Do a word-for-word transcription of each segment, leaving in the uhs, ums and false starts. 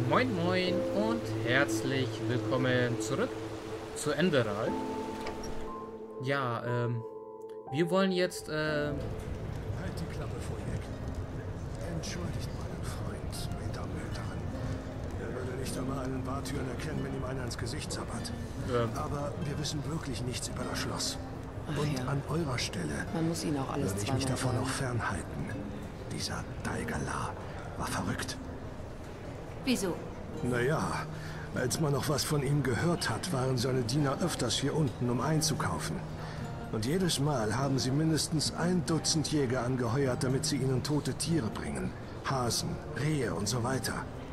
Moin Moin und herzlich willkommen zurück zu Enderal. Ja, ähm, wir wollen jetzt, ähm... Halt die Klappe, Fujek. Entschuldigt meinen Freund, Mesdames Mörderin. Er würde nicht einmal einen Bartüren erkennen, wenn ihm einer ins Gesicht zappert. Ähm, Aber wir wissen wirklich nichts über das Schloss. Ach Und ja. an eurer Stelle Man muss ihn auch alles würde ich zweimal mich davon sagen. auch fernhalten. Dieser Dal-Galar war verrückt. Wieso? Naja, als man noch was von ihm gehört hat, waren seine Diener öfters hier unten, um einzukaufen. Und jedes Mal haben sie mindestens ein Dutzend Jäger angeheuert, damit sie ihnen tote Tiere bringen. Hasen, Rehe und so weiter.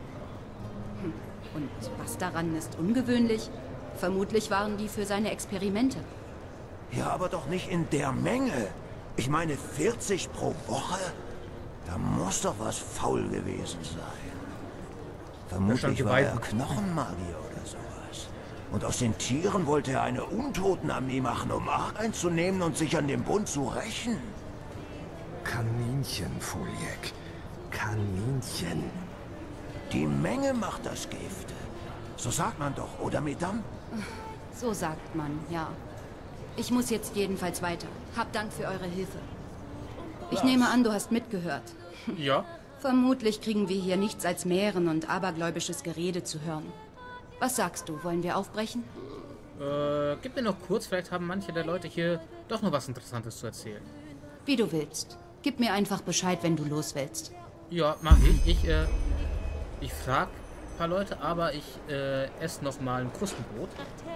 Und was daran ist ungewöhnlich? Vermutlich waren die für seine Experimente. Ja, aber doch nicht in der Menge. Ich meine, vierzig pro Woche? Da muss doch was faul gewesen sein. Vermutlich war er Knochenmagier oder sowas. Und aus den Tieren wollte er eine Untotenarmee machen, um Macht einzunehmen und sich an dem Bund zu rächen. Kaninchen, Fujek. Kaninchen. Die Menge macht das Gift. So sagt man doch, oder Mesdames? So sagt man, ja. Ich muss jetzt jedenfalls weiter. Hab Dank für eure Hilfe. Ich nehme an, du hast mitgehört. ja, Vermutlich kriegen wir hier nichts als Mähren und abergläubisches Gerede zu hören. Was sagst du, wollen wir aufbrechen? äh, gib mir noch kurz, vielleicht haben manche der Leute hier doch noch was Interessantes zu erzählen. Wie du willst. Gib mir einfach Bescheid, wenn du los willst. Ja, mach ich. Ich, äh, ich frag ein paar Leute, aber ich, äh, esse noch mal ein Krustenbrot.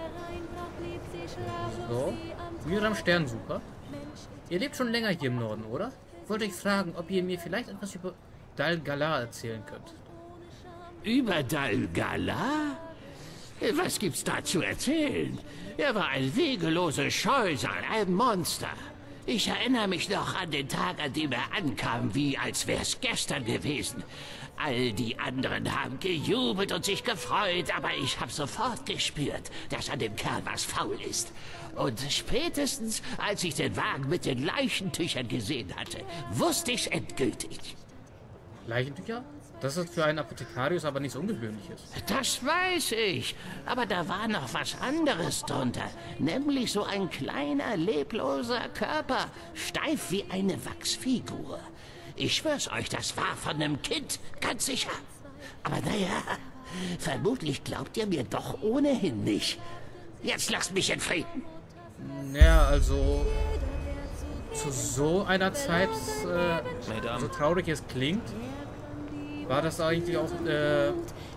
So, Miriam Sternsucher. Ihr lebt schon länger hier im Norden, oder? Ich wollte euch fragen, ob ihr mir vielleicht etwas über Dal-Galar erzählen könnt. Über Dal-Galar? Was gibt's da zu erzählen? Er war ein wegeloses Scheusal, ein Monster. Ich erinnere mich noch an den Tag, an dem er ankam, wie als wär's gestern gewesen. All die anderen haben gejubelt und sich gefreut, aber ich habe sofort gespürt, dass an dem Kerl was faul ist. Und spätestens, als ich den Wagen mit den Leichentüchern gesehen hatte, wusste ich's endgültig. Leichentücher? Das ist für einen Apothekarius aber nichts Ungewöhnliches. Das weiß ich, aber da war noch was anderes drunter. Nämlich so ein kleiner, lebloser Körper, steif wie eine Wachsfigur. Ich schwör's euch, das war von einem Kind, ganz sicher. Aber naja, vermutlich glaubt ihr mir doch ohnehin nicht. Jetzt lasst mich in Frieden. Naja, also zu so einer Zeit, äh, so traurig es klingt, war das eigentlich auch äh,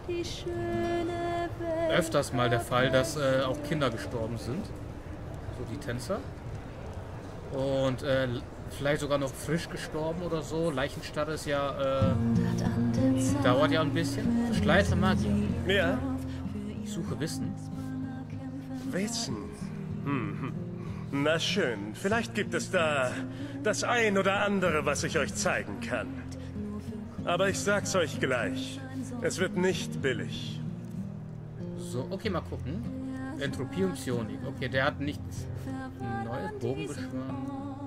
öfters mal der Fall, dass äh, auch Kinder gestorben sind. So die Tänzer. Und äh, vielleicht sogar noch frisch gestorben oder so. Leichenstarre ist ja, äh, dauert ja ein bisschen. Verschleierter Magier. Ja, Ich suche Wissen. Wissen. Hm. Na schön, vielleicht gibt es da das ein oder andere, was ich euch zeigen kann. Aber ich sag's euch gleich, es wird nicht billig. So, okay, mal gucken. Entropie und Psionik. Okay, der hat nichts Neues. Bogenbeschwören.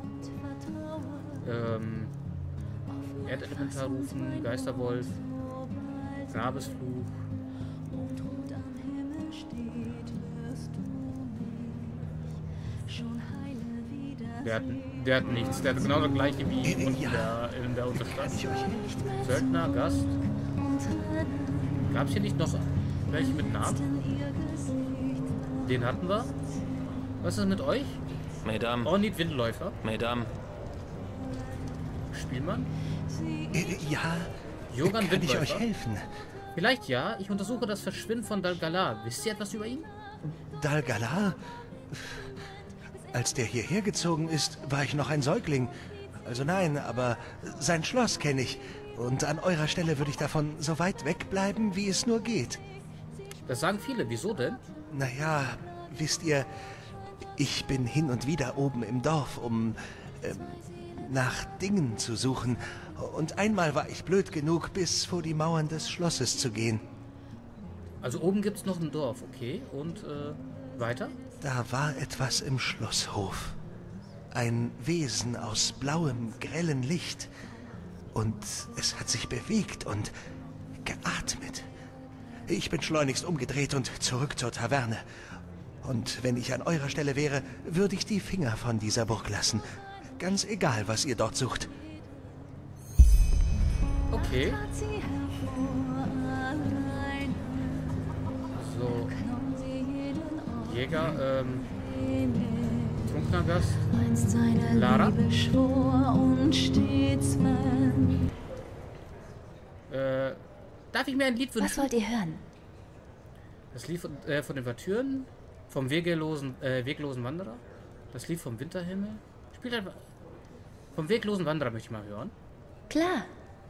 Ähm, Erdelementar rufen, Geisterwolf, Grabesfluch. Der hat, der hat nichts. Der hat genau das gleiche wie unten der, in der Unterstadt. Söldner, Gast. Gab es hier nicht noch welche mit Namen? Den hatten wir. Was ist mit euch? Mesdames, Ornit Windläufer. Mesdames, Spielmann. Äh, ja, Jogan kann ich Windläufer. euch helfen? Vielleicht ja. Ich untersuche das Verschwinden von Dal-Galar. Wisst ihr etwas über ihn? Dal-Galar? Als der hierher gezogen ist, war ich noch ein Säugling. Also nein, aber sein Schloss kenne ich. Und an eurer Stelle würde ich davon so weit wegbleiben, wie es nur geht. Das sagen viele. Wieso denn? Naja, wisst ihr, ich bin hin und wieder oben im Dorf, um ähm, nach Dingen zu suchen. Und einmal war ich blöd genug, bis vor die Mauern des Schlosses zu gehen. Also oben gibt es noch ein Dorf, okay. Und äh, weiter? Da war etwas im Schlosshof. Ein Wesen aus blauem, grellen Licht. Und es hat sich bewegt und geatmet. Ich bin schleunigst umgedreht und zurück zur Taverne. Und wenn ich an eurer Stelle wäre, würde ich die Finger von dieser Burg lassen. Ganz egal, was ihr dort sucht. Okay. So. Jäger, ähm... trunkener Gast. Lara. Äh, darf ich mir ein Lied wünschen? Was wollt ihr hören? Das Lied von, äh, von den Valkyren, vom weglosen, äh, weglosen Wanderer. Das Lied vom Winterhimmel. Spielt einfach. Vom weglosen Wanderer möchte ich mal hören. Klar.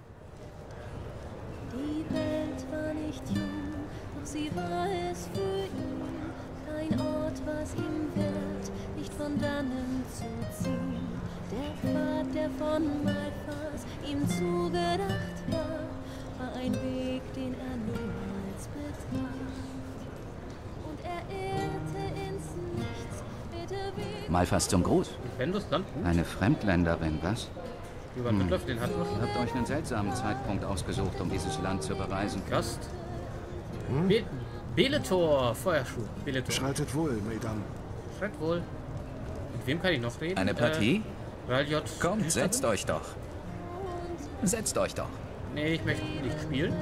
Die Welt war nicht jung, doch sie war es für ihn. Kein Ort war's ihm wert, nicht von dannen zu ziehen. Der Pfad, der von Malfas ihm zugedacht war, war ein Weg, den er niemals betrat. Und er irrte ins Nichts mit der Weg. Malfas zum Gruß. Eine Fremdländerin, was? Hm. Den hat Ihr habt euch einen seltsamen Zeitpunkt ausgesucht, um dieses Land zu bereisen. Gast. Hm? Be Beletor, Feuerschuh. Beletor. Schreitet wohl, Mesdames. Schreitet wohl. Mit wem kann ich noch reden? Eine Partie? Äh, Raljot. Kommt, setzt euch doch. Setzt euch doch. Nee, ich möchte nicht spielen.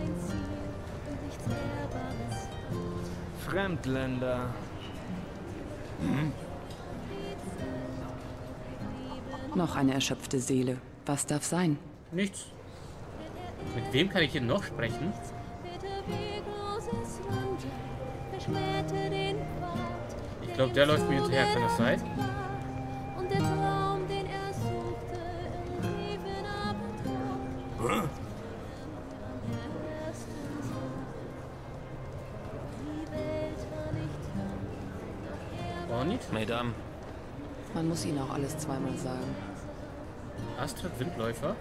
Fremdländer. Hm. Noch eine erschöpfte Seele. Was darf sein? Nichts. Mit wem kann ich hier noch sprechen? Ich glaube, der läuft mir hinterher. Kann das sein? Ornit? Mesdames. Man muss ihnen auch alles zweimal sagen. Astrid Windläufer.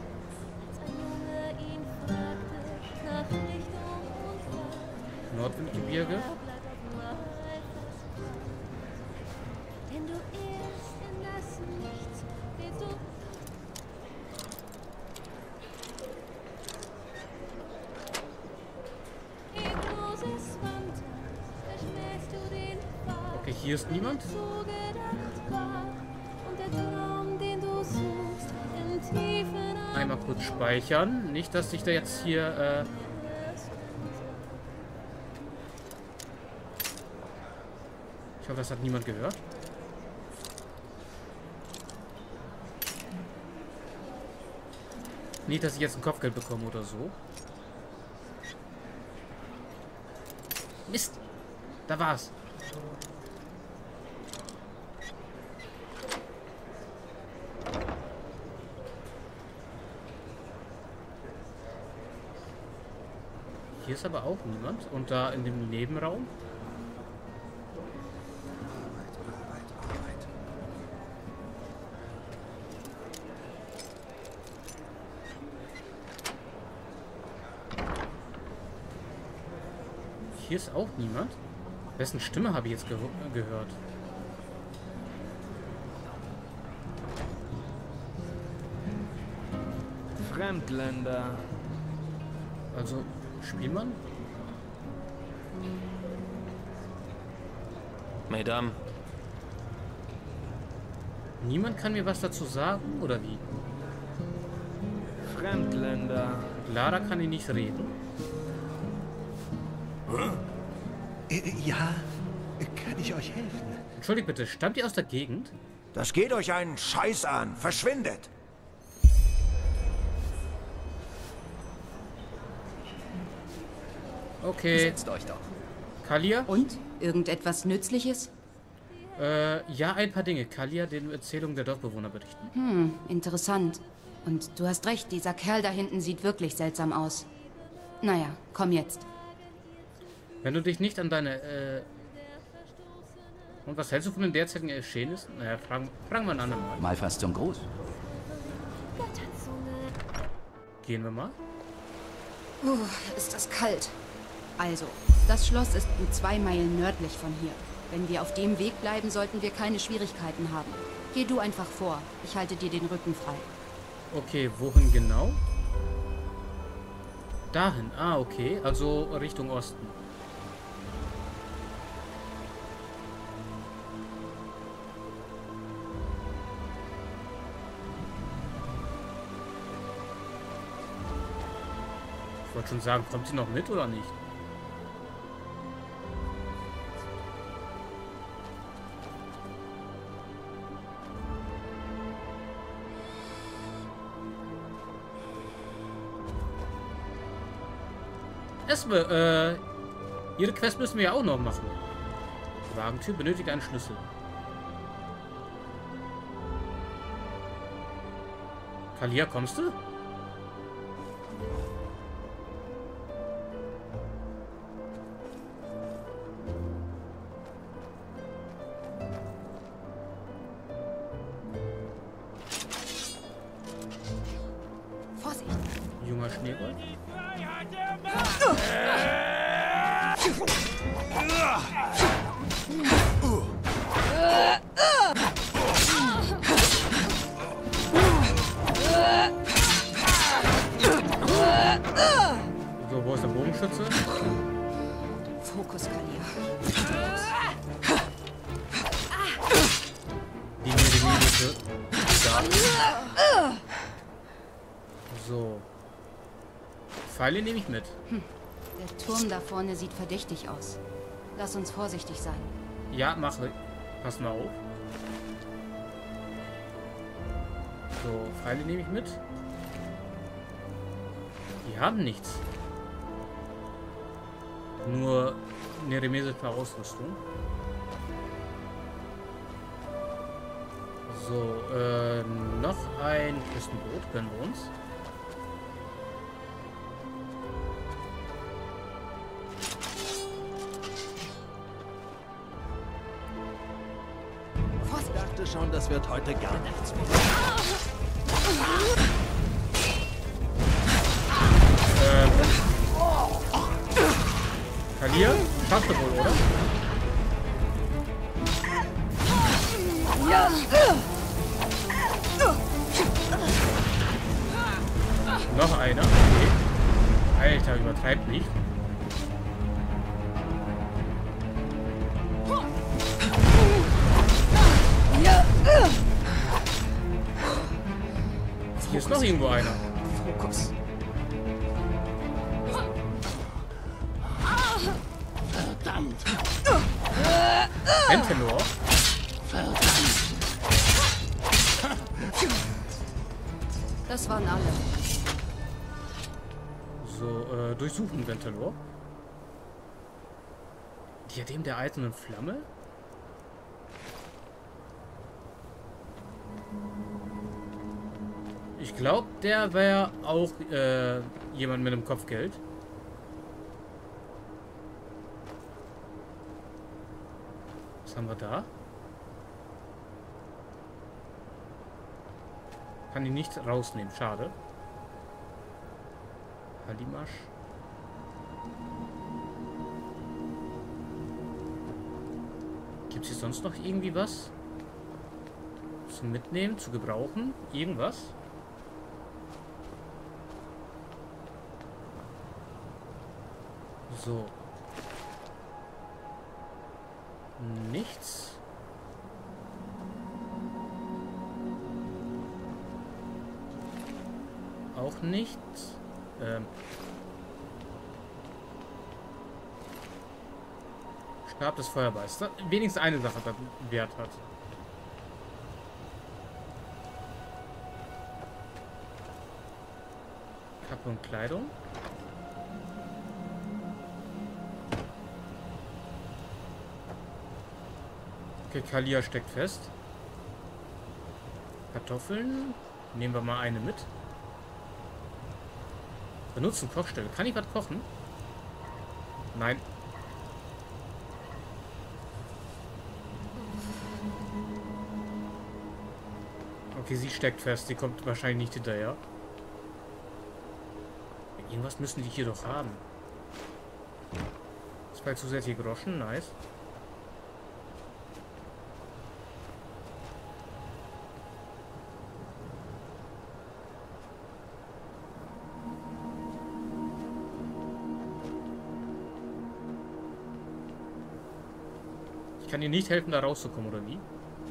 Nordwindgebirge. Okay, hier ist niemand. Einmal kurz speichern. Nicht, dass ich da jetzt hier... Äh ich hoffe, das hat niemand gehört. Nicht, dass ich jetzt ein Kopfgeld bekomme oder so. Mist! Da war's. Hier ist aber auch niemand. Und da in dem Nebenraum? Hier ist auch niemand. Wessen Stimme habe ich jetzt ge gehört? Fremdländer. Also, Spielmann? Mesdames. Niemand kann mir was dazu sagen, oder wie? Fremdländer. Lara kann ich nicht reden. Ja, kann ich euch helfen? Entschuldigt bitte, stammt ihr aus der Gegend? Das geht euch einen Scheiß an. Verschwindet! Okay. Setzt euch doch. Kalia? Und? Irgendetwas Nützliches? Äh, ja, ein paar Dinge. Kalia, den Erzählungen der Dorfbewohner berichten. Hm, interessant. Und du hast recht, dieser Kerl da hinten sieht wirklich seltsam aus. Naja, komm jetzt. Wenn du dich nicht an deine, äh... Und was hältst du von den derzeitigen Geschehnissen? Naja, fragen, fragen wir einen anderen Mal. Malfas zum Gruß. Gehen wir mal. Uh, ist das kalt. Also, das Schloss ist gut zwei Meilen nördlich von hier. Wenn wir auf dem Weg bleiben, sollten wir keine Schwierigkeiten haben. Geh du einfach vor. Ich halte dir den Rücken frei. Okay, wohin genau? Dahin. Ah, okay. Also Richtung Osten. Ich wollte schon sagen, kommt sie noch mit oder nicht? Erstmal, äh, ihre Quest müssen wir ja auch noch machen. Die Wagentür benötigt einen Schlüssel. Kalia, kommst du? Vorsicht! Junger Schneeball. So, wo ist der Bogenschütze? Fokus, Kalia. Die mir die Minute. Da. So. Pfeile nehme ich mit. Hm. Der Turm da vorne sieht verdächtig aus. Lass uns vorsichtig sein. Ja, mache. Pass mal auf. So, Pfeile nehme ich mit. Die haben nichts. Nur eine remesische Ausrüstung. So, äh, noch ein Küstenboot gönnen wir uns. Ich dachte schon, das wird heute gar nichts mehr. Ähm. Kalia? Schaffst du wohl, oder? Ja. Noch einer. Okay. Alter, übertreibt nicht. Hier ist noch irgendwo einer. Fokus. Verdammt. Ventilor. Das waren alle. So, äh, durchsuchen Ventilor. Diadem der eisernen Flamme? Ich glaube, der wäre auch äh, jemand mit einem Kopfgeld. Was haben wir da? Kann ihn nicht rausnehmen, schade. Halimasch. Gibt es hier sonst noch irgendwie was? Zum Mitnehmen, zu gebrauchen? Irgendwas? So. Nichts. Auch nichts. Ähm. Stab des Feuerballs. Wenigstens eine Sache, die Wert hat. Kappe und Kleidung. Okay, Kalia steckt fest. Kartoffeln. Nehmen wir mal eine mit. Benutzen Kochstelle. Kann ich was kochen? Nein. Okay, sie steckt fest. Sie kommt wahrscheinlich nicht hinterher. Irgendwas müssen die hier doch haben. Zwei zusätzliche Groschen. Nice. kann dir nicht helfen, da rauszukommen, oder wie?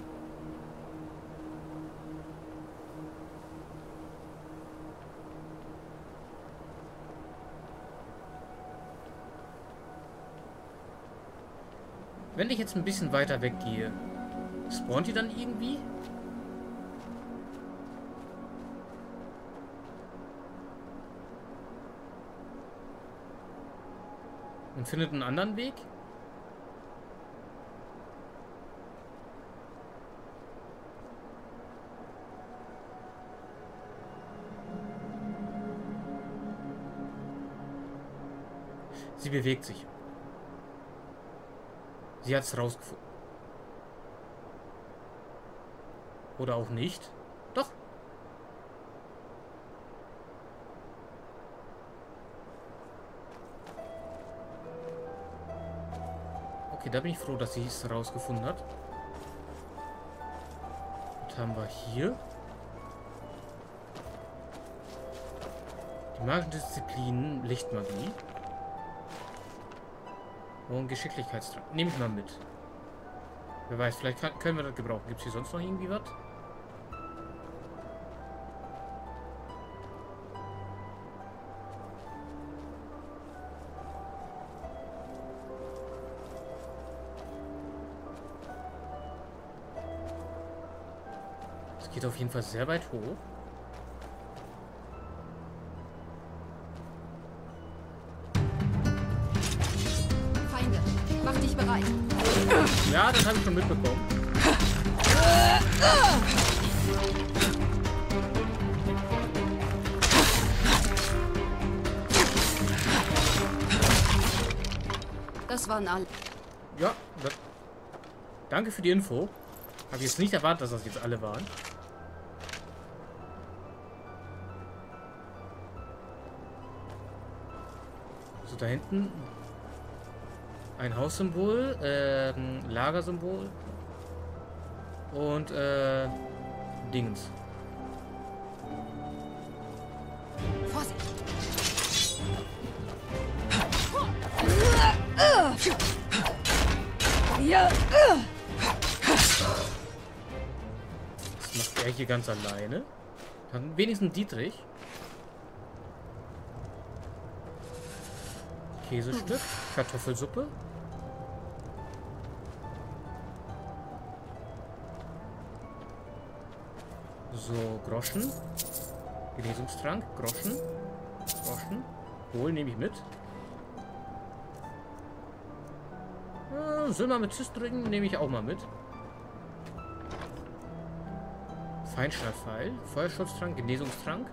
Wenn ich jetzt ein bisschen weiter weggehe, spawnt die dann irgendwie? Und findet einen anderen Weg? Sie bewegt sich. Sie hat es rausgefunden. Oder auch nicht. Doch. Okay, da bin ich froh, dass sie es rausgefunden hat. Was haben wir hier? Die magischen Disziplinen, Lichtmagie. Und Geschicklichkeitstrang. Nehme ich mal mit. Wer weiß, vielleicht kann, können wir das gebrauchen. Gibt es hier sonst noch irgendwie was? Es geht auf jeden Fall sehr weit hoch. Ja, das habe ich schon mitbekommen. Das waren alle. Ja, das, danke für die Info. Habe ich jetzt nicht erwartet, dass das jetzt alle waren. So, da hinten ein Haussymbol, äh, ein Lagersymbol und äh, Dings. Vorsicht! Das macht er hier ganz alleine. Dann wenigstens Dietrich. Käsestück, Kartoffelsuppe. So, Groschen. Genesungstrank, Groschen. Groschen. Kohl nehme ich mit. Äh, Silbermethystregen nehme ich auch mal mit. Feinstahlpfeil, Feuerschutztrank, Genesungstrank.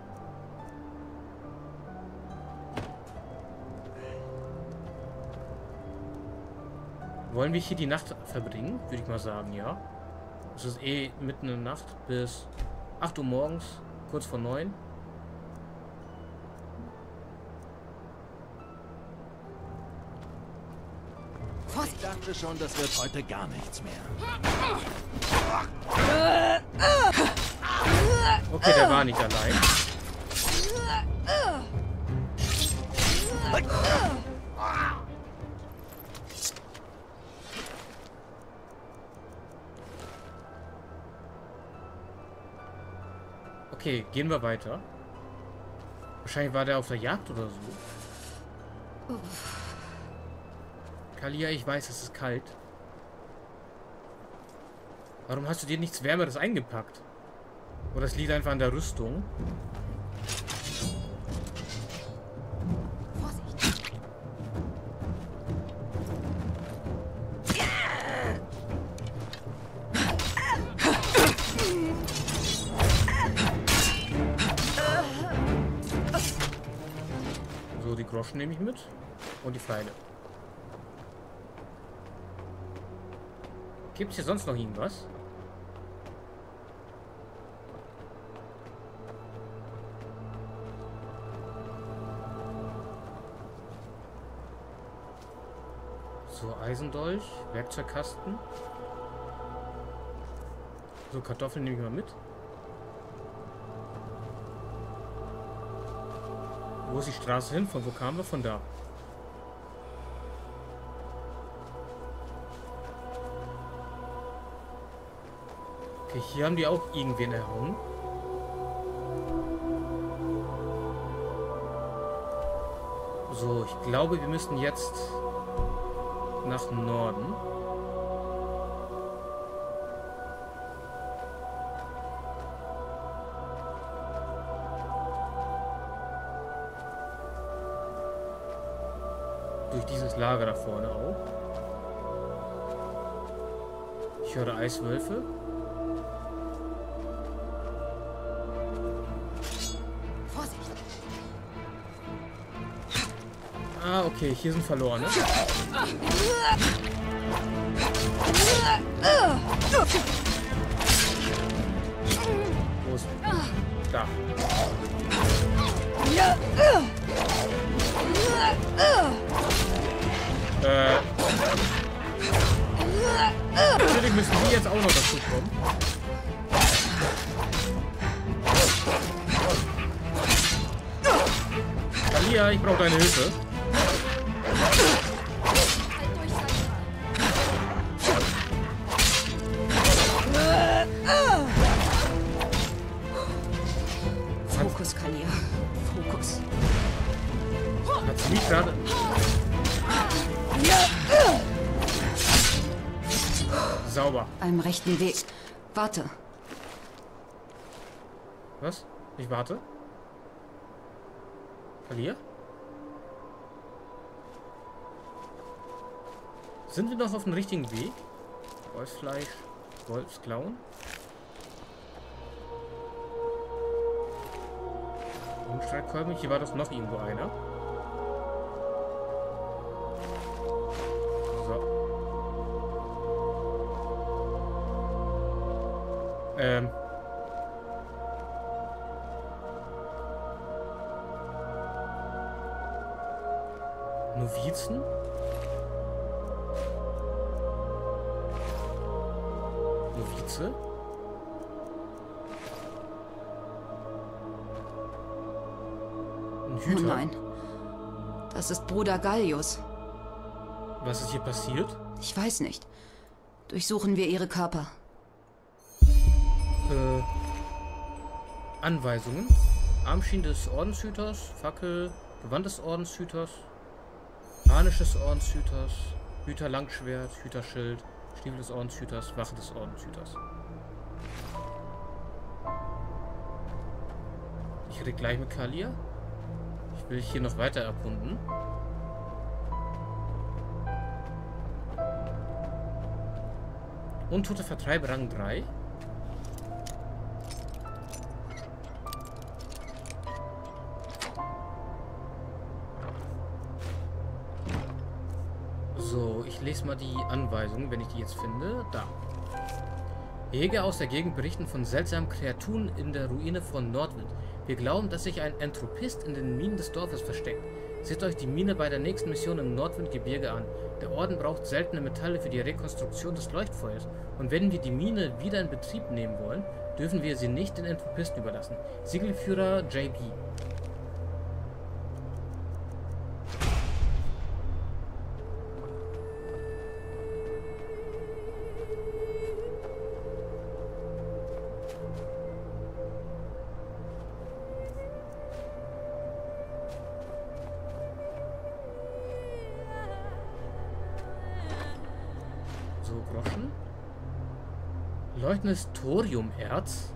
Wollen wir hier die Nacht verbringen? Würde ich mal sagen, ja. Es ist eh mitten in der Nacht bis acht Uhr morgens, kurz vor neun. Ich dachte schon, das wird heute gar nichts mehr. Okay, der war nicht allein. Okay, gehen wir weiter. Wahrscheinlich war der auf der Jagd oder so. Kalia, ich weiß, es ist kalt. Warum hast du dir nichts Wärmeres eingepackt? Oder es liegt einfach an der Rüstung? So, die Groschen nehme ich mit. Und die Pfeile. Gibt es hier sonst noch irgendwas? So, Eisendolch, Werkzeugkasten. So, Kartoffeln nehme ich mal mit. Wo ist die Straße hin? Von wo kamen wir? Von da. Okay, hier haben die auch irgendwen erhauen. So, ich glaube, wir müssen jetzt nach Norden. Durch dieses Lager da vorne auch. Ich höre Eiswölfe. Ah, okay, hier sind Verlorene. Wo ist... Da. Äh... Natürlich müssen die jetzt auch noch dazu kommen. Talia, ich brauche deine Hilfe. Fokus, Kalia. Fokus. Hat sie mich gerade... Sauber. Einem rechten Weg. Warte. Was? Ich warte? Talia? Sind wir noch auf dem richtigen Weg? Wolfsfleisch, Wolfsklauen. Umschreitkolben, hier war doch noch irgendwo einer. So. Ähm. Novizen? Novize? Ein Hüter? Oh nein. Das ist Bruder Gallius. Was ist hier passiert? Ich weiß nicht. Durchsuchen wir ihre Körper. Äh, Anweisungen. Armschienen des Ordenshüters, Fackel, Gewand des Ordenshüters, Harnisch des Ordenshüters, Hüter Langschwert, Hüterschild, Stiefel des Ordenshüters, Wache des Ordenshüters. Ich rede gleich mit Kalia. Ich will hier noch weiter erkunden. Untote Vertreiber Rang drei. So, ich lese mal die Anweisungen, wenn ich die jetzt finde. Da. Jäger aus der Gegend berichten von seltsamen Kreaturen in der Ruine von Nordwind. Wir glauben, dass sich ein Entropist in den Minen des Dorfes versteckt. Seht euch die Mine bei der nächsten Mission im Nordwindgebirge an. Der Orden braucht seltene Metalle für die Rekonstruktion des Leuchtfeuers. Und wenn wir die Mine wieder in Betrieb nehmen wollen, dürfen wir sie nicht den Entropisten überlassen. Siegelführer J B. So, Groschen. Leuchtendes Thoriumerz.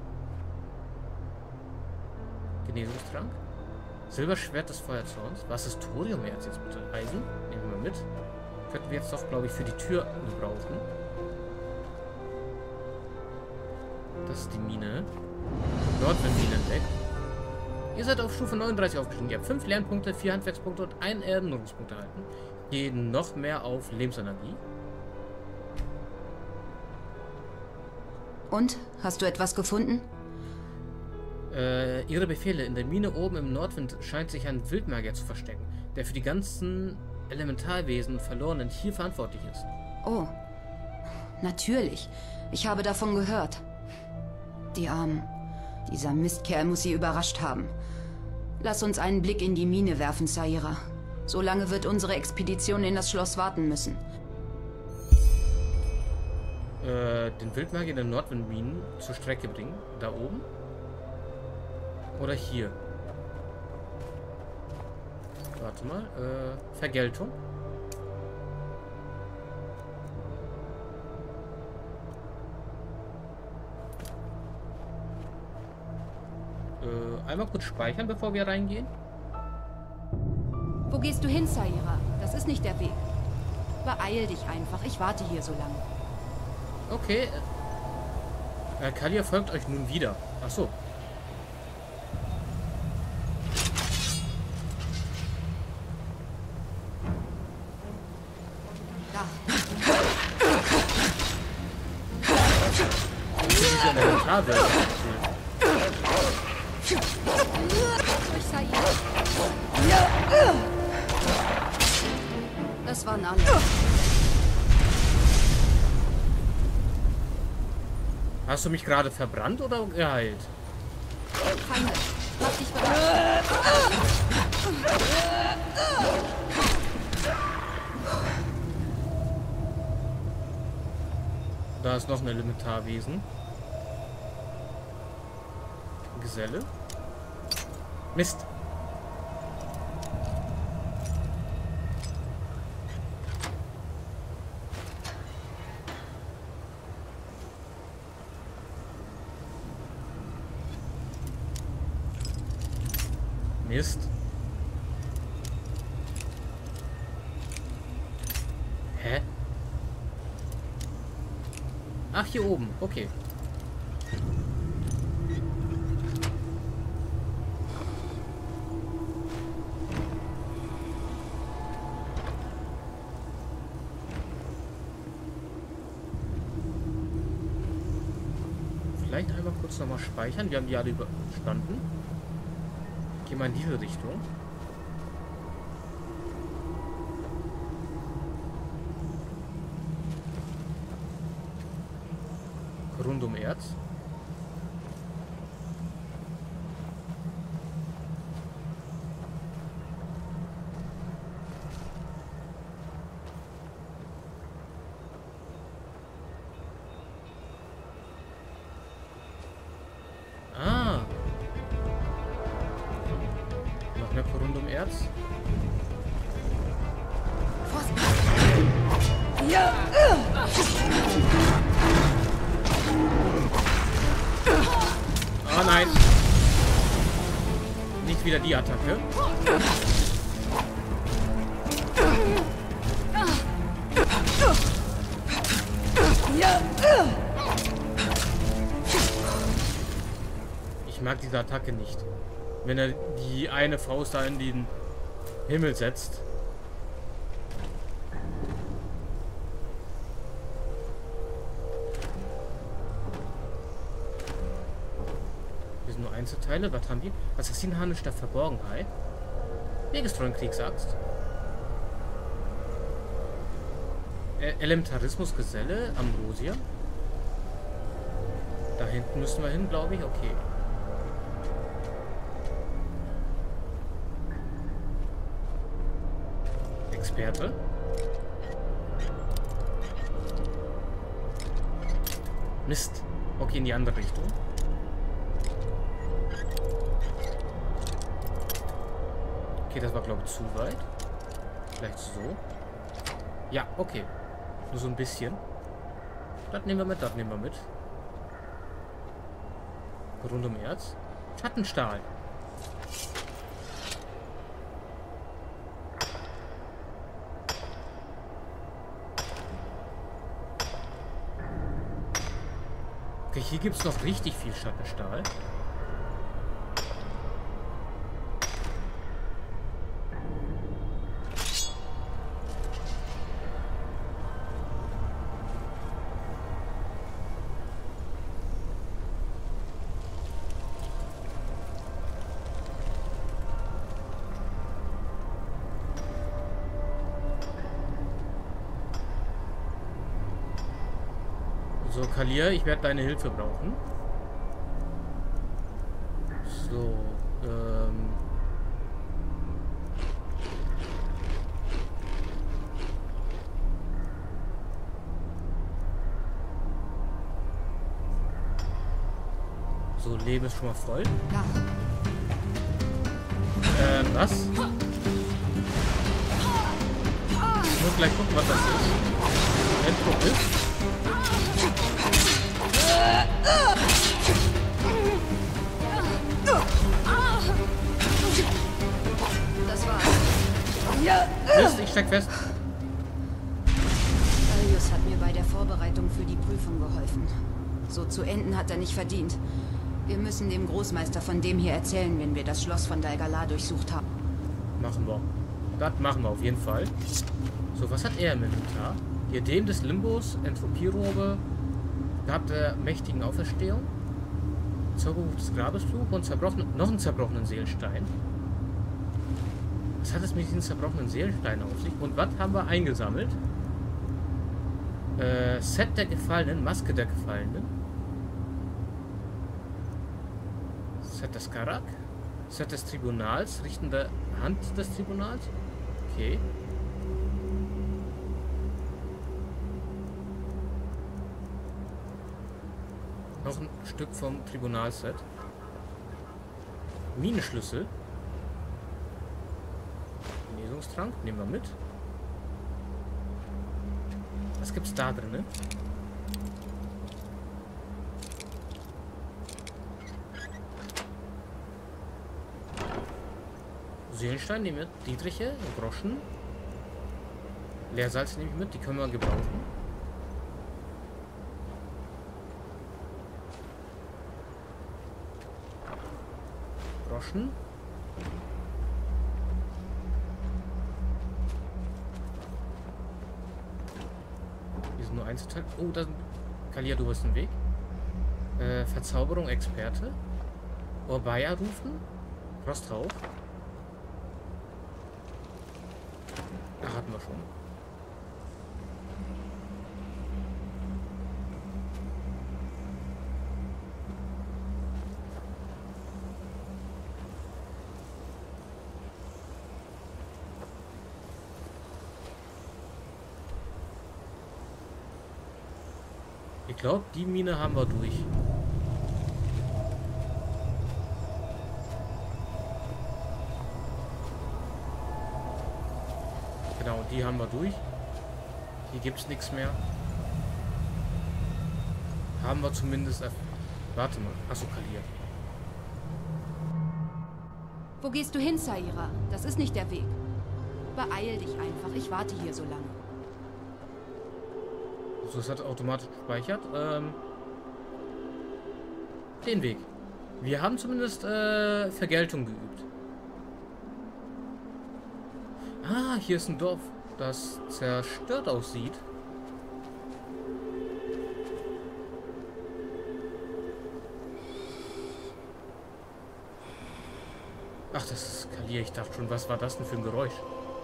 Genesungstrank. Silberschwert des Feuerzorns. Was ist Thoriumerz jetzt bitte? Eisen? Nehmen wir mal mit. Könnten wir jetzt doch, glaube ich, für die Tür gebrauchen. Das ist die Mine. Dort wird Mine entdeckt. Ihr seid auf Stufe neununddreißig aufgestiegen. Ihr habt fünf Lernpunkte, vier Handwerkspunkte und einen Erinnerungspunkt erhalten. Gehen noch mehr auf Lebensenergie. Und? Hast du etwas gefunden? Äh, ihre Befehle. In der Mine oben im Nordwind scheint sich ein Wildmagier zu verstecken, der für die ganzen Elementarwesen und Verlorenen hier verantwortlich ist. Oh. Natürlich. Ich habe davon gehört. Die Armen. Dieser Mistkerl muss sie überrascht haben. Lass uns einen Blick in die Mine werfen, Saira. So lange wird unsere Expedition in das Schloss warten müssen. äh, den Wildmagier der Nordwindminen zur Strecke bringen. Da oben. Oder hier. Warte mal. Äh, Vergeltung. Äh, einmal kurz speichern, bevor wir reingehen. Wo gehst du hin, Saira? Das ist nicht der Weg. Beeil dich einfach. Ich warte hier so lange. Okay. Äh, Kalia folgt euch nun wieder. Ach so. Da. Diese Elementarwelt. Durch Saira. Das waren alle. Hast du mich gerade verbrannt oder geheilt? Feinde, mach dich bereit. Da ist noch ein Elementarwesen. Geselle. Mist. Mist. Hä? Ach, hier oben. Okay. Vielleicht einmal kurz nochmal speichern. Wir haben die alle überstanden. Gehen wir in diese Richtung. Rund um Erz. Ah. Noch mehr rund um Erz. Ja. Oh nein. Nicht wieder die Attacke. Ich mag diese Attacke nicht. Wenn er die eine Faust da in den Himmel setzt. Hier sind nur Einzelteile. Was haben wir? Assassinenharnisch der Verborgenheit. Wegestreuen Kriegsaxt. E Elementarismus Geselle. Ambrosia. Da hinten müssen wir hin, glaube ich. Okay. Experte. Mist. Okay, in die andere Richtung. Okay, das war, glaube ich, zu weit. Vielleicht so. Ja, okay. Nur so ein bisschen. Das nehmen wir mit, das nehmen wir mit. Rund um Erz. Schattenstahl. Okay, hier gibt es noch richtig viel Schattenstahl. So, Kalia, ich werde deine Hilfe brauchen. So, ähm... So, Leben ist schon mal voll. Ja. Ähm, was? Ich muss gleich gucken, was das ist. Endpunkt ist. Das war's. Mist, ich steck fest. Darius hat mir bei der Vorbereitung für die Prüfung geholfen. So zu enden hat er nicht verdient. Wir müssen dem Großmeister von dem hier erzählen, wenn wir das Schloss von Dal Galad durchsucht haben. Machen wir. Das machen wir auf jeden Fall. So, was hat er im Inventar? Diadem des Limbos, Entropierobe, Grab der mächtigen Auferstehung, Zauberbuch des Grabesfluch und zerbrochen, noch einen zerbrochenen Seelenstein. Was hat es mit diesen zerbrochenen Seelensteinen auf sich? Und was haben wir eingesammelt? Äh, Set der Gefallenen, Maske der Gefallenen. Set des Karak. Set des Tribunals, richtende Hand des Tribunals. Okay. Noch ein Stück vom Tribunalset. Minenschlüssel. Genesungstrank, nehmen wir mit. Was gibt's da drin? Seelenstein nehmen wir, Dietriche, Groschen. Leersalz nehme ich mit, die können wir gebrauchen. Groschen. Hier sind nur Einzelteile. Oh, da sind... Kalia, du hast einen Weg. Äh, Verzauberung, Experte. Orbaya rufen. Frost drauf. Da hatten wir schon. Ich glaube, die Mine haben wir durch. Genau, die haben wir durch. Hier gibt es nichts mehr. Haben wir zumindest... Warte mal. Achso, Kalia. Wo gehst du hin, Saira? Das ist nicht der Weg. Beeil dich einfach. Ich warte hier so lange. So, es hat automatisch gespeichert. Ähm, den Weg. Wir haben zumindest äh, Vergeltung geübt. Ah, hier ist ein Dorf, das zerstört aussieht. Ach, das ist Kalia. Ich dachte schon, was war das denn für ein Geräusch?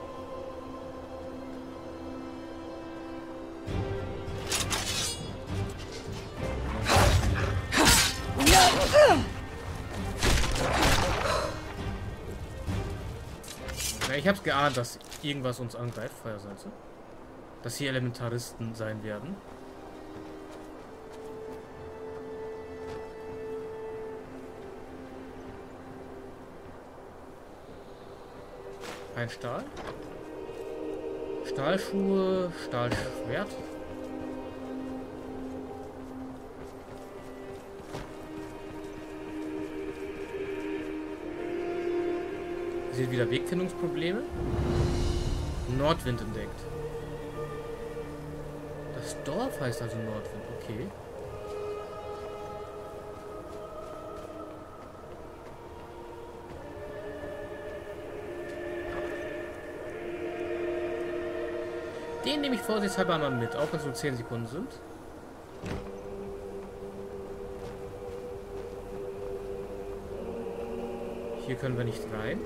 Ja, ich hab's geahnt, dass irgendwas uns angreift, Feuersalze. Dass hier Elementaristen sein werden. Ein Stahl. Stahlschuhe, Stahlschwert. Sieht wieder Wegfindungsprobleme. Nordwind entdeckt. Das Dorf heißt also Nordwind, okay. Den nehme ich vorsichtshalber mal mit, auch wenn es nur zehn Sekunden sind. Hier können wir nicht rein.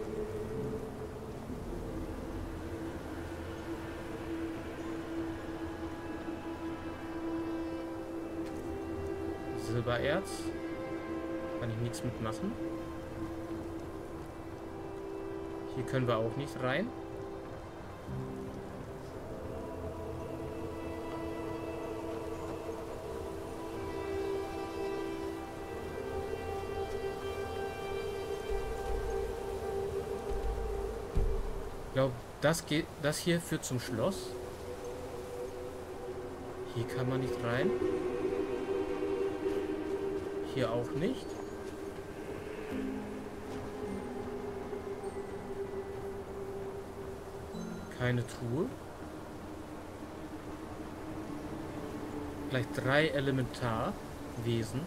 Silbererz. Kann ich nichts mitmachen. Hier können wir auch nicht rein. Das geht, das hier führt zum Schloss. Hier kann man nicht rein. Hier auch nicht. Keine Truhe. Gleich drei Elementarwesen.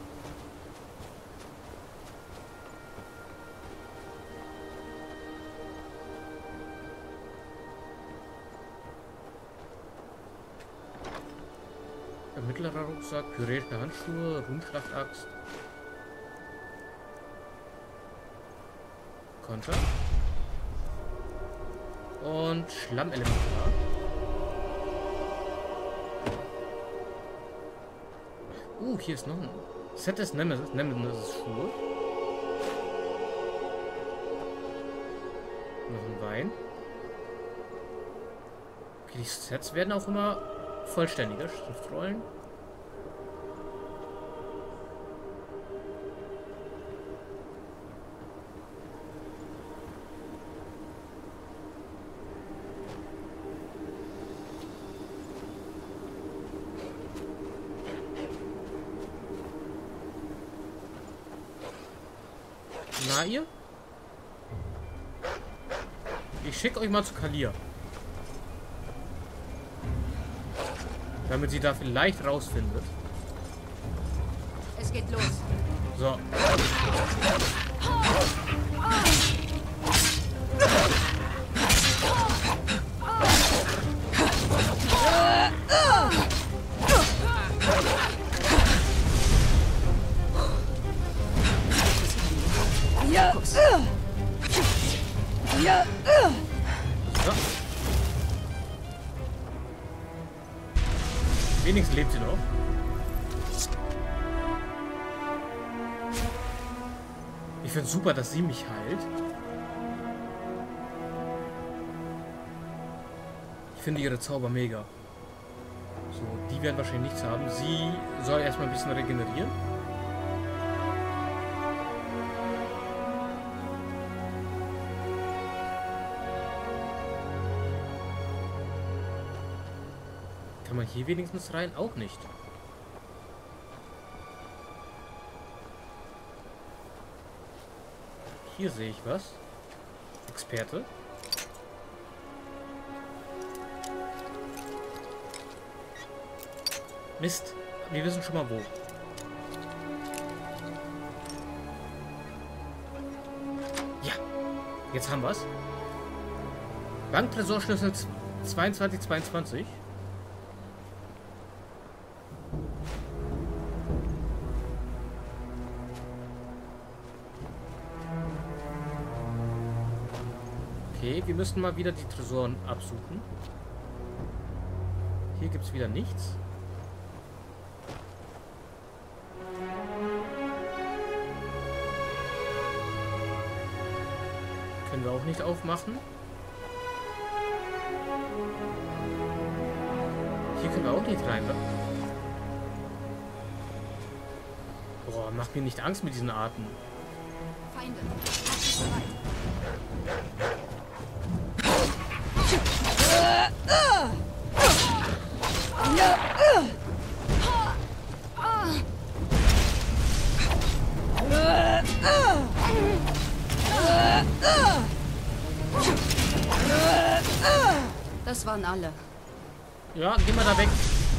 Ein mittlerer Rucksack, pyretische Handschuhe, Runenschlachtaxt. Konter. Und Schlammelementar. Uh, hier ist noch ein Set des Nemesis, Nemesis Schuhe. Noch ein Wein. Okay, die Sets werden auch immer vollständiger. Schriftrollen. Na ihr? Ich schicke euch mal zu Kalia. Damit sie da vielleicht rausfindet. Es geht los. So. Ja. Ja. So. Wenigstens lebt sie noch. Ich finde es super, dass sie mich heilt. Ich finde ihre Zauber mega. So, die werden wahrscheinlich nichts haben. Sie soll erstmal ein bisschen regenerieren. Kann man hier wenigstens rein? Auch nicht. Hier sehe ich was. Experte. Mist. Wir wissen schon mal wo. Ja. Jetzt haben wir es. Banktresorschlüssel zweiundzwanzig zweiundzwanzig. Okay, wir müssen mal wieder die Tresoren absuchen. Hier gibt es wieder nichts. Können wir auch nicht aufmachen. Hier können wir auch nicht rein. Boah, macht mir nicht Angst mit diesen Arten. Feinde. Das waren alle. Ja, geh mal da weg.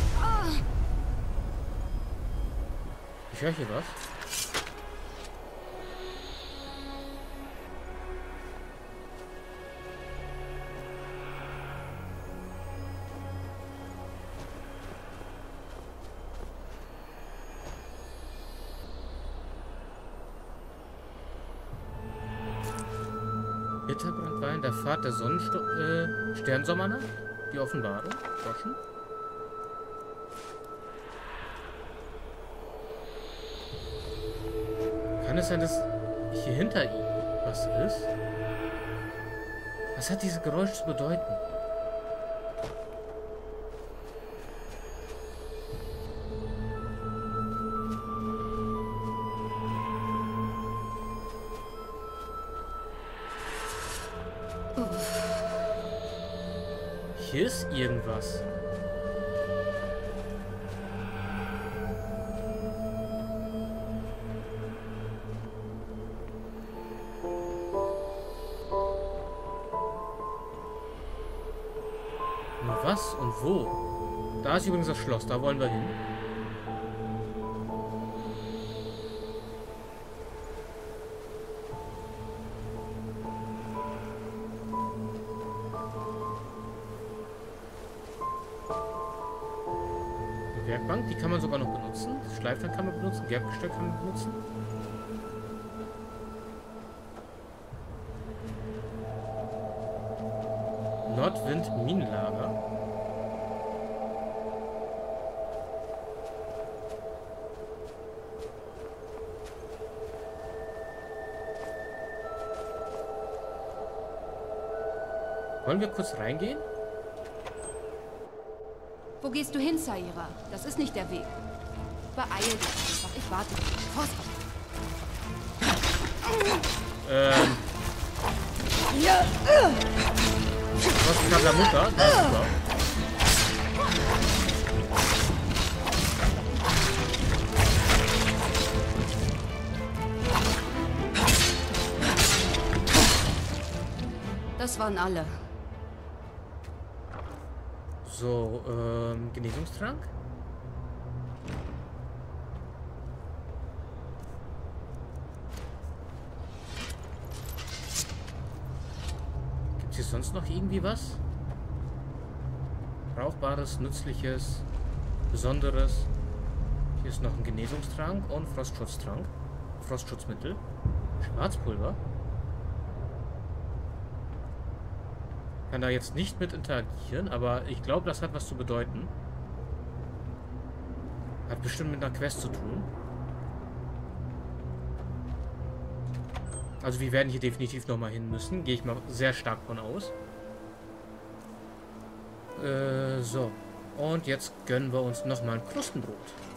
Ich höre hier was. Bitterbrandwein, der Pfad der Sonnensto äh, Sternsommernacht, die Offenbarung, Groschen. Kann es sein, dass hier hinter ihm was ist? Was hat dieses Geräusch zu bedeuten? hier ist irgendwas. Nur was und wo? Da ist übrigens das Schloss, da wollen wir hin. Werkbank, die kann man sogar noch benutzen. Das Schleifstein kann man benutzen. Gerbgestell kann man benutzen. Nordwind Minenlager. Wollen wir kurz reingehen? Wo gehst du hin, Saira? Das ist nicht der Weg. Beeil dich einfach. Ich warte. Vorsicht. Ähm. Ja. Was ist der Mutter? Das ist super. Das waren alle. So, ähm, Genesungstrank? Gibt es hier sonst noch irgendwie was? Brauchbares, Nützliches, Besonderes. Hier ist noch ein Genesungstrank und Frostschutztrank. Frostschutzmittel. Schwarzpulver. Kann da jetzt nicht mit interagieren, aber ich glaube, das hat was zu bedeuten. Hat bestimmt mit einer Quest zu tun. Also wir werden hier definitiv nochmal hin müssen. Gehe ich mal sehr stark von aus. Äh, so. Und jetzt gönnen wir uns nochmal ein Krustenbrot.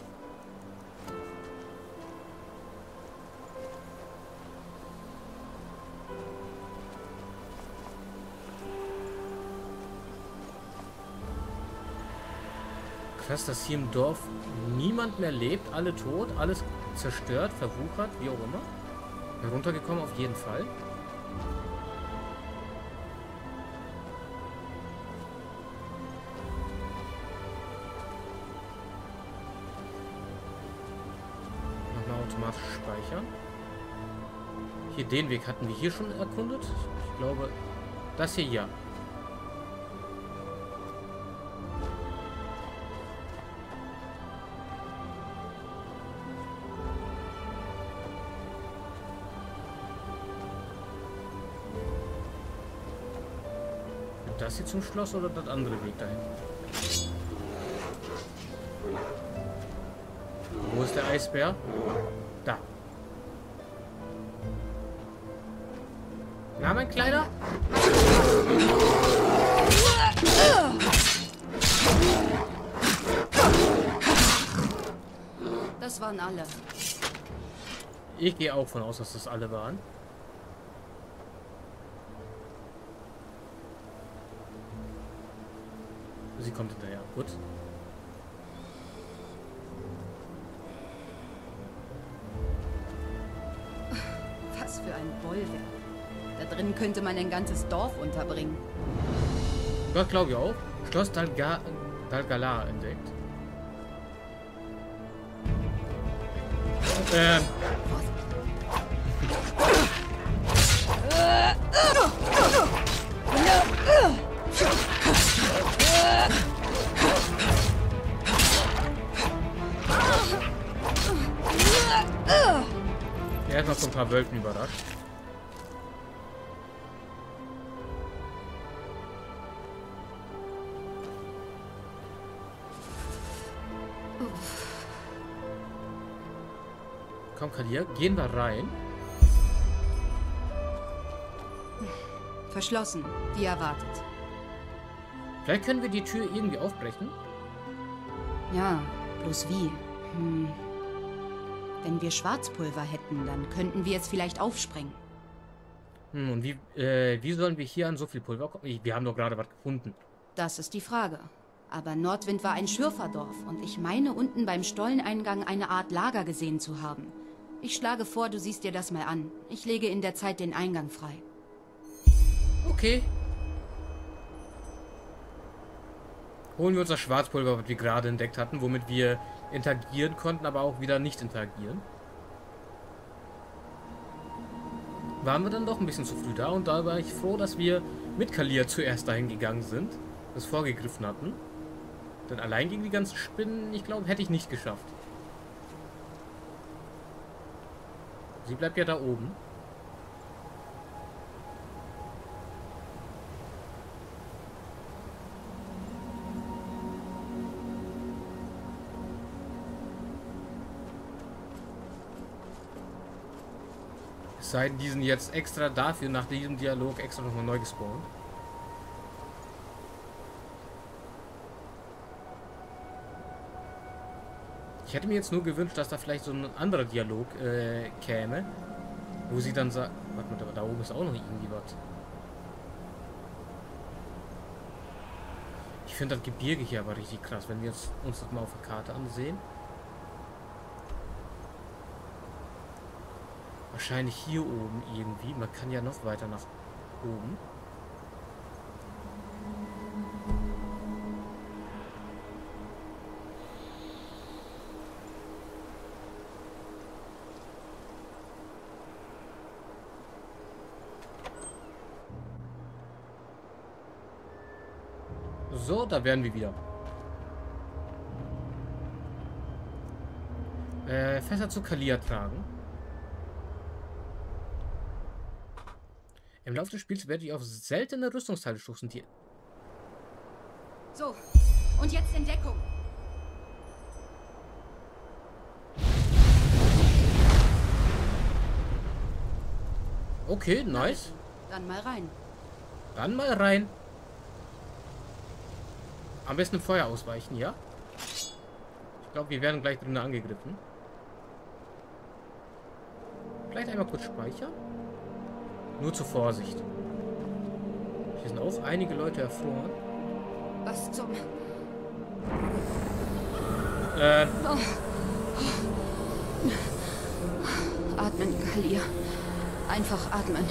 Krass, dass hier im Dorf niemand mehr lebt, alle tot, alles zerstört, verwuchert, wie auch immer. Heruntergekommen auf jeden Fall. Nochmal automatisch speichern. Hier den Weg hatten wir hier schon erkundet. Ich glaube, das hier ja. Das hier zum Schloss oder das andere Weg dahin? Wo ist der Eisbär? Da. Na, mein Kleiner? Das waren alle. Ich gehe auch von aus, dass das alle waren. Sie kommt hinterher. Gut. Was für ein Bollwerk. Da drin könnte man ein ganzes Dorf unterbringen. Das glaube ich auch. Schloss Dalga Dalgala entdeckt. Ähm. Er hat noch so ein paar Wölfen überrascht. Komm, Kalia, gehen wir rein. Verschlossen, wie erwartet. Vielleicht können wir die Tür irgendwie aufbrechen. Ja, bloß wie? Hm. Wenn wir Schwarzpulver hätten, dann könnten wir es vielleicht aufsprengen. Hm, und wie, äh, wie sollen wir hier an so viel Pulver kommen? Wir haben doch gerade was gefunden. Das ist die Frage. Aber Nordwind war ein Schürferdorf und ich meine, unten beim Stolleneingang eine Art Lager gesehen zu haben. Ich schlage vor, du siehst dir das mal an. Ich lege in der Zeit den Eingang frei. Okay. Holen wir uns das Schwarzpulver, was wir gerade entdeckt hatten, womit wir interagieren konnten, aber auch wieder nicht interagieren. Waren wir dann doch ein bisschen zu früh da und da war ich froh, dass wir mit Kalia zuerst dahin gegangen sind, das vorgegriffen hatten. Denn allein gegen die ganzen Spinnen, ich glaube, hätte ich nicht geschafft. Sie bleibt ja da oben. Es sei denn, die sind jetzt extra dafür, nach diesem Dialog extra nochmal neu gespawnt. Ich hätte mir jetzt nur gewünscht, dass da vielleicht so ein anderer Dialog äh, käme, wo sie dann sagt, warte mal, da oben ist auch noch irgendwie was. Ich finde das Gebirge hier aber richtig krass, wenn wir jetzt uns das mal auf der Karte ansehen. Wahrscheinlich hier oben irgendwie. Man kann ja noch weiter nach oben. So, da wären wir wieder. Äh, Fässer zu Kalia tragen. Im Laufe des Spiels werde ich auf seltene Rüstungsteile stoßen, die... So, und jetzt in Deckung. Okay, nice. Dann mal rein. Dann mal rein. Am besten im Feuer ausweichen, ja? Ich glaube, wir werden gleich drinnen angegriffen. Vielleicht einmal kurz speichern. Nur zur Vorsicht. Hier sind auch einige Leute erfroren. Was zum... Äh... Oh. Atmen, Kalia. Einfach atmen.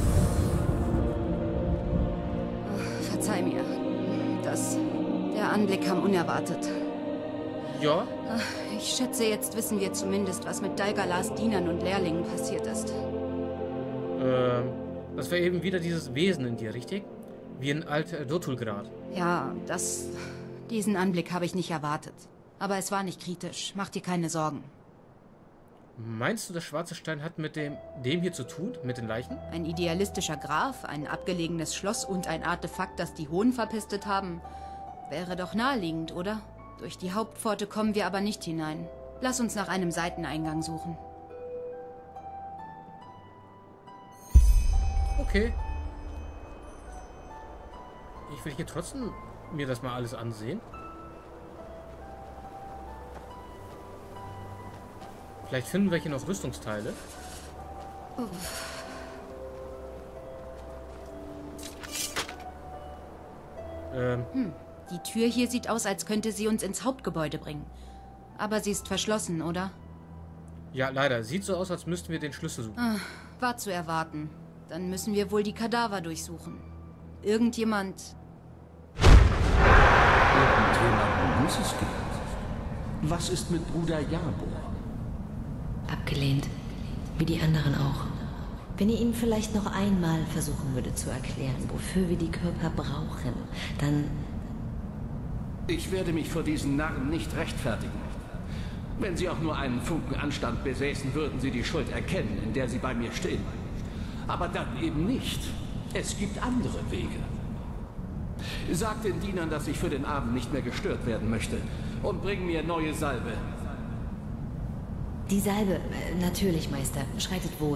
Oh, verzeih mir. Das... Der Anblick kam unerwartet. Ja? Ich schätze, jetzt wissen wir zumindest, was mit Dal-Galahs Dienern und Lehrlingen passiert ist. Ähm, das war eben wieder dieses Wesen in dir, richtig? Wie ein alter Dotulgrad. Ja, das... Diesen Anblick habe ich nicht erwartet. Aber es war nicht kritisch. Mach dir keine Sorgen. Meinst du, der schwarze Stein hat mit dem, dem hier zu tun? Mit den Leichen? Ein idealistischer Graf, ein abgelegenes Schloss und ein Artefakt, das die Hohen verpistet haben... Wäre doch naheliegend, oder? Durch die Hauptpforte kommen wir aber nicht hinein. Lass uns nach einem Seiteneingang suchen. Okay. Ich will hier trotzdem mir das mal alles ansehen. Vielleicht finden wir hier noch Rüstungsteile. Uff. Ähm. Hm. Die Tür hier sieht aus, als könnte sie uns ins Hauptgebäude bringen. Aber sie ist verschlossen, oder? Ja, leider. Sieht so aus, als müssten wir den Schlüssel suchen. Ah, war zu erwarten. Dann müssen wir wohl die Kadaver durchsuchen. Irgendjemand... Irgendjemanden muss es geben. Was ist mit Bruder Jabor? Abgelehnt. Wie die anderen auch. Wenn ihr ihm vielleicht noch einmal versuchen würde zu erklären, wofür wir die Körper brauchen, dann... Ich werde mich vor diesen Narren nicht rechtfertigen. Wenn sie auch nur einen Funken Anstand besäßen, würden sie die Schuld erkennen, in der sie bei mir stehen. Aber dann eben nicht. Es gibt andere Wege. Sag den Dienern, dass ich für den Abend nicht mehr gestört werden möchte. Und bring mir neue Salbe. Die Salbe, natürlich, Meister. Schreitet wohl.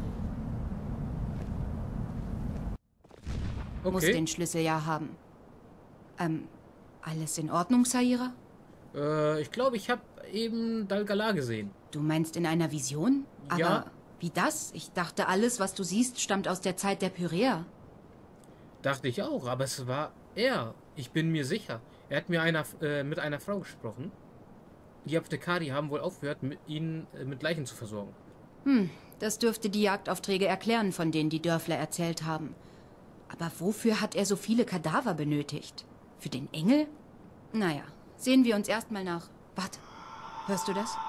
Okay. Muss den Schlüssel ja haben. Ähm... Alles in Ordnung, Saira? Äh, ich glaube, ich habe eben Dal-Galah gesehen. Du meinst in einer Vision? Aber ja. Wie das? Ich dachte, alles, was du siehst, stammt aus der Zeit der Pyräer. Dachte ich auch, aber es war er. Ich bin mir sicher. Er hat mir einer, äh, mit einer Frau gesprochen. Die Apothekari haben wohl aufgehört, mit ihn äh, mit Leichen zu versorgen. Hm, das dürfte die Jagdaufträge erklären, von denen die Dörfler erzählt haben. Aber wofür hat er so viele Kadaver benötigt? Für den Engel? Naja, sehen wir uns erstmal nach. Warte, hörst du das?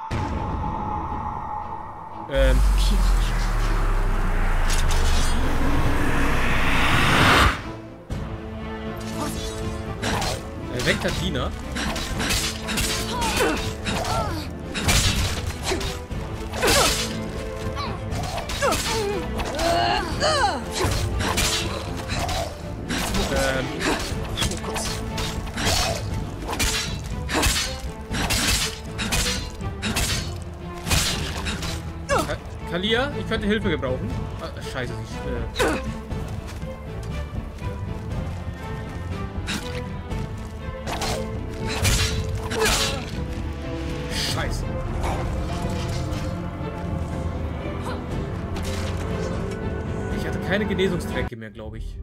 Ähm. Er weckt der Diener. Ähm. Ka Kalia, ich könnte Hilfe gebrauchen. Ah, scheiße, ich, äh Scheiße. Ich hatte keine Genesungstränke mehr, glaube ich.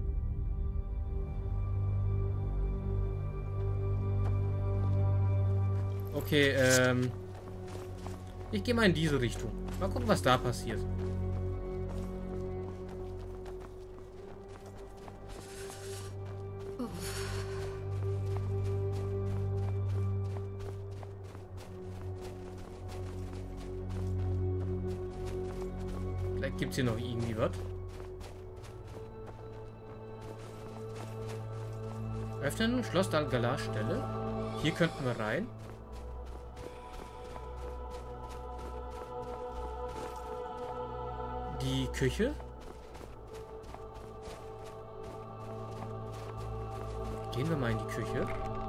Okay, ähm... ich gehe mal in diese Richtung. Mal gucken, was da passiert. Vielleicht gibt es hier noch irgendwie was. Öffnen, Schloss Dal-Galar Stelle. Hier könnten wir rein. Die Küche. Gehen wir mal in die Küche.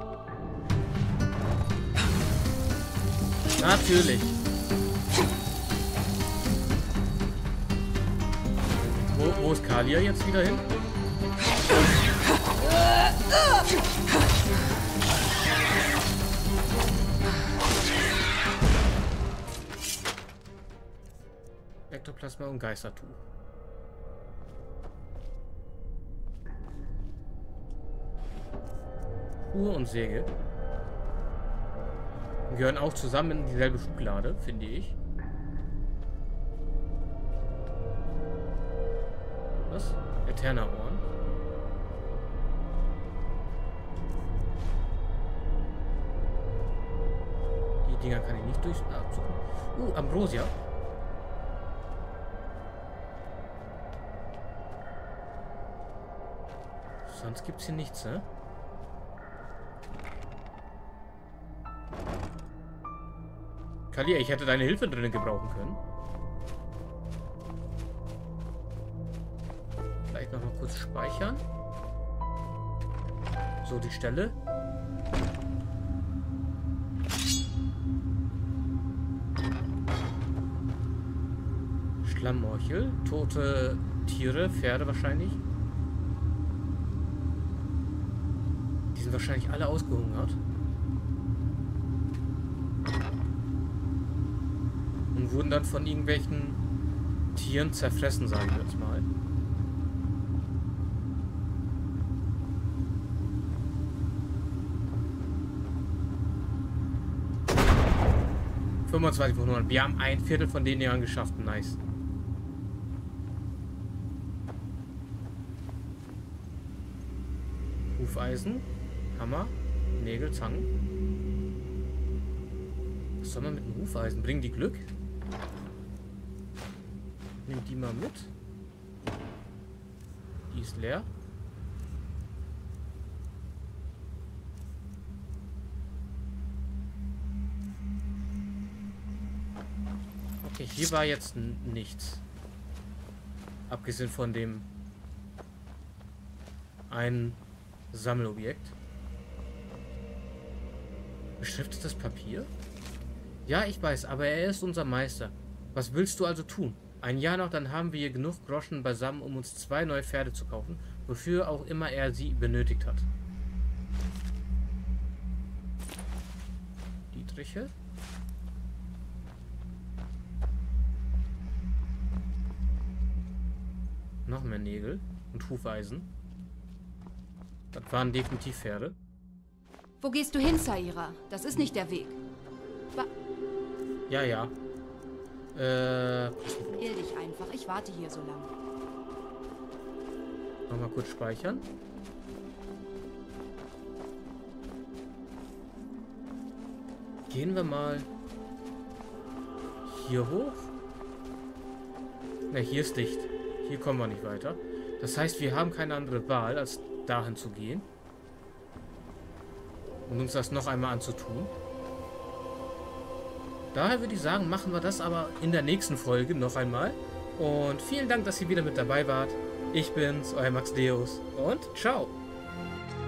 Natürlich. Wo, wo ist Kalia jetzt wieder hin? Ektoplasma und Geistertuch. Uhr und Säge gehören auch zusammen in dieselbe Schublade, finde ich. Was? Eterna Ohren. Die Dinger kann ich nicht durchsuchen. Uh, Ambrosia. Sonst gibt's hier nichts, ne? Kalia, ich hätte deine Hilfe drinnen gebrauchen können. Vielleicht noch mal kurz speichern. So, die Stelle. Schlammmorchel, tote Tiere, Pferde wahrscheinlich. Die sind wahrscheinlich alle ausgehungert. Und wurden dann von irgendwelchen Tieren zerfressen, sagen wir jetzt mal. fünfundzwanzig von hundert. Wir haben ein Viertel von den Jahren geschafft. Nice. Hufeisen, Hammer, Nägel, Zangen. Was soll man mit dem Hufeisen? Bringen die Glück? Nimm die mal mit. Die ist leer. Okay, hier war jetzt nichts. Abgesehen von dem ein Sammelobjekt. Beschriftetes Papier? Ja, ich weiß, aber er ist unser Meister. Was willst du also tun? Ein Jahr noch, dann haben wir hier genug Groschen beisammen, um uns zwei neue Pferde zu kaufen, wofür auch immer er sie benötigt hat. Dietriche? Noch mehr Nägel und Hufeisen. Das waren definitiv Pferde. Wo gehst du hin, Saira? Das ist nicht der Weg. Wa ja, ja. Äh... Beeil dich einfach. Ich warte hier so lange. Nochmal kurz speichern. Gehen wir mal hier hoch. Ne, hier ist dicht. Hier kommen wir nicht weiter. Das heißt, wir haben keine andere Wahl, als dahin zu gehen. Und uns das noch einmal anzutun. Daher würde ich sagen, machen wir das aber in der nächsten Folge noch einmal. Und vielen Dank, dass ihr wieder mit dabei wart. Ich bin's, euer Max Deus. Und ciao.